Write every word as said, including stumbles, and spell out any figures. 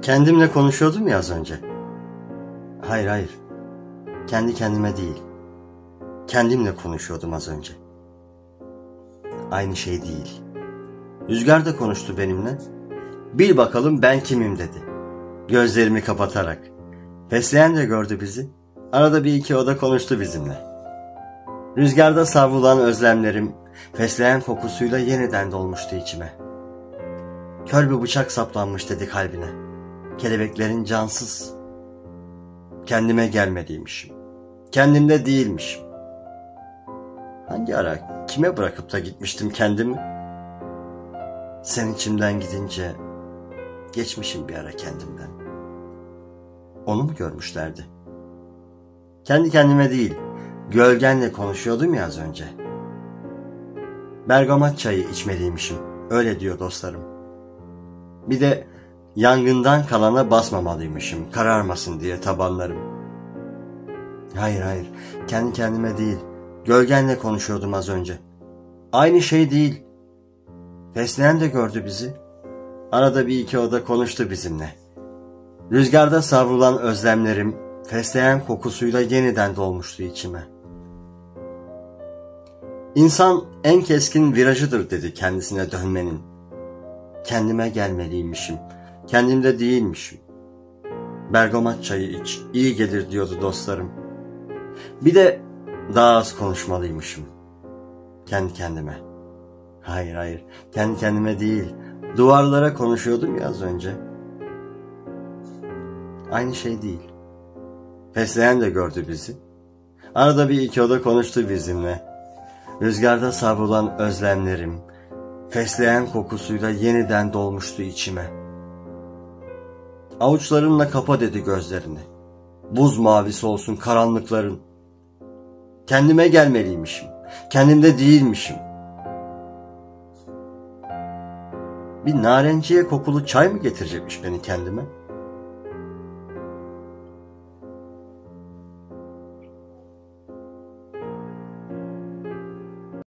Kendimle konuşuyordum ya az önce. Hayır hayır. Kendi kendime değil. Kendimle konuşuyordum az önce. Aynı şey değil. Rüzgar da konuştu benimle. Bil bakalım ben kimim dedi. Gözlerimi kapatarak. Fesleğen de gördü bizi. Arada bir iki oda konuştu bizimle. Rüzgarda savrulan özlemlerim fesleğen kokusuyla yeniden dolmuştu içime. Kör bir bıçak saplanmış dedi kalbine. Kelebeklerin cansız. Kendime gelmeliymişim. Kendimde değilmişim. Hangi ara kime bırakıp da gitmiştim kendimi? Sen içimden gidince geçmişim bir ara kendimden. Onu mu görmüşlerdi? Kendi kendime değil, gölgenle konuşuyordum ya az önce. Bergamat çayı içmeliymişim, öyle diyor dostlarım. Bir de yangından kalana basmamalıymışım, kararmasın diye tabanlarım. Hayır hayır, kendi kendime değil, gölgenle konuşuyordum az önce. Aynı şey değil. Fesleğen de gördü bizi. Arada bir iki oda konuştu bizimle. Rüzgarda savrulan özlemlerim fesleğen kokusuyla yeniden dolmuştu içime. İnsan en keskin virajıdır dedi kendisine dönmenin. Kendime gelmeliymişim. Kendimde değilmişim. Bergamat çayı iç, iyi gelir diyordu dostlarım. Bir de daha az konuşmalıymışım. Kendi kendime. Hayır hayır, kendi kendime değil. Duvarlara konuşuyordum ya az önce. Aynı şey değil. Fesleğen de gördü bizi. Arada bir iki oda konuştu bizimle. Rüzgarda savrulan özlemlerim fesleğen kokusuyla yeniden dolmuştu içime. Avuçlarınla kapa dedi gözlerini. Buz mavisi olsun karanlıkların. Kendime gelmeliymişim. Kendimde değilmişim. Bir narenciye kokulu çay mı getirecekmiş beni kendime?